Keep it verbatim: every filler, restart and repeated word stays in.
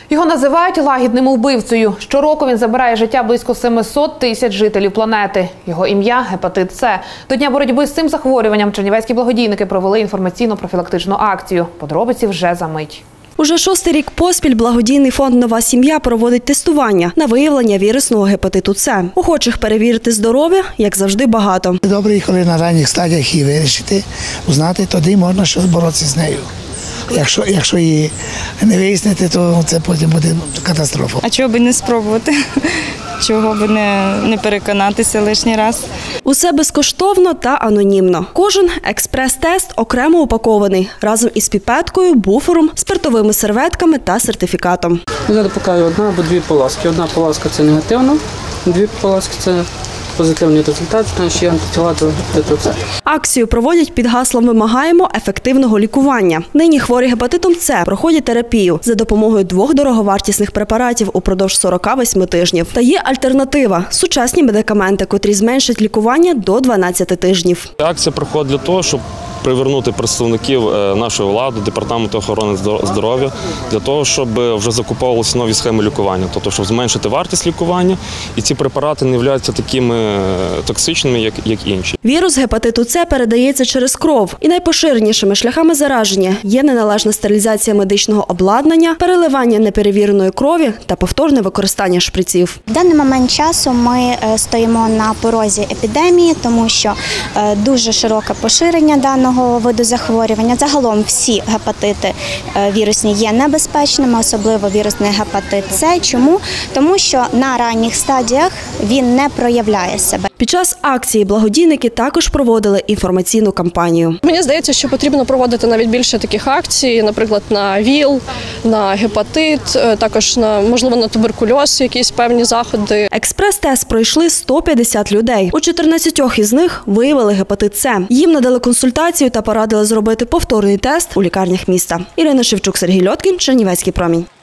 Його називають лагідним вбивцею. Щороку він забирає життя близько семисот тисяч жителів планети. Його ім'я – гепатит С. До Дня боротьби з цим захворюванням чернівецькі благодійники провели інформаційно-профілактичну акцію. Подробиці вже за мить. Уже шостий рік поспіль благодійний фонд «Нова сім'я» проводить тестування на виявлення вірусного гепатиту С. Охочих перевірити здоров'я, як завжди, багато. Добре, коли на ранніх стадіях її вирішити, узнати, тоді можна щось боротися з нею. Якщо, якщо її не вияснити, то це потім буде катастрофа. А чого б не спробувати? Чого б не, не переконатися лишній раз? Усе безкоштовно та анонімно. Кожен експрес-тест окремо упакований, разом із піпеткою, буфером, спиртовими серветками та сертифікатом. Зараз покажу одна або дві полоски. Одна полоска – це негативно, дві полоски – це позитивний результат, наші антитіла до гепатиту С. Акцію проводять під гаслом «Вимагаємо ефективного лікування». Нині хворі гепатитом С проходять терапію за допомогою двох дороговартісних препаратів упродовж сорока восьми тижнів. Та є альтернатива – сучасні медикаменти, котрі зменшать лікування до дванадцяти тижнів. Акція проходить для того, щоб привернути представників нашої влади, Департаменту охорони здоров'я, для того, щоб вже закуповувалися нові схеми лікування, тобто, щоб зменшити вартість лікування, і ці препарати не являються такими токсичними, як, як інші. Вірус гепатиту С передається через кров. І найпоширенішими шляхами зараження є неналежна стерилізація медичного обладнання, переливання неперевіреної крові та повторне використання шприців. В даний момент часу ми стоїмо на порозі епідемії, тому що дуже широке поширення даного виду захворювання. Загалом всі гепатити вірусні є небезпечними, особливо вірусний гепатит С. Чому? Тому що на ранніх стадіях він не проявляє себе. Під час акції благодійники також проводили інформаційну кампанію. Мені здається, що потрібно проводити навіть більше таких акцій, наприклад, на ВІЛ, на гепатит, також на, можливо, на туберкульоз, якісь певні заходи. Експрес-тест пройшли сто п'ятдесят людей. У чотирнадцятьох із них виявили гепатит С. Їм надали консультацію та порадили зробити повторний тест у лікарнях міста. Ірина Шевчук, Сергій Льоткін, Чернівецький промінь.